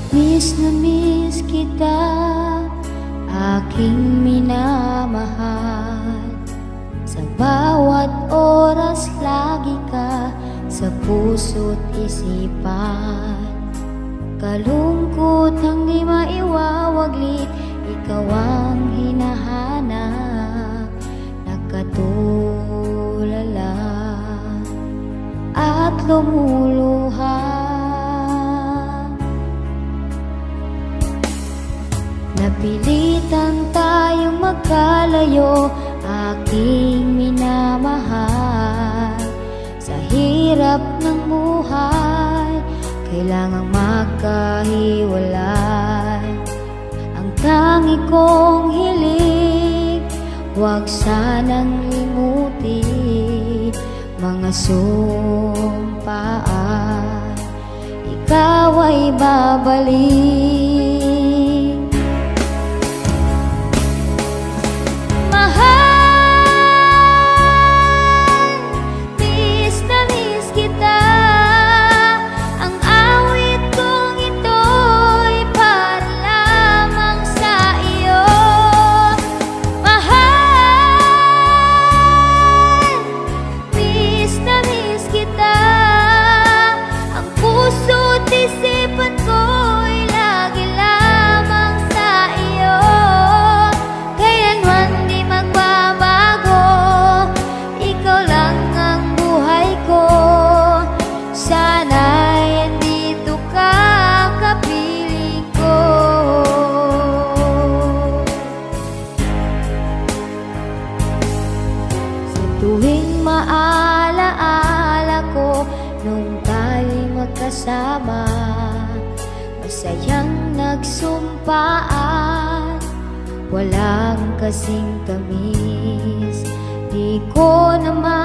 na miss kita, aking minamahal. Sa bawat oras lagi ka sa puso't isipan. Kalungkot ang di maiwawaglit, ikaw ang hinahanap. Nagkatulala at lumuluha. Napilitan tayong magkalayo, aking minamahal. Sa hirap ng buhay, kailangang magkahiwalay. Ang tangi kong hiling, huwag sanang limutin mga sumpaan, ikaw ay babalik. Tuwing maalaala ko nung tayo'y magkasama, masayang nagsumpaan, walang kasing tamis. Di ko naman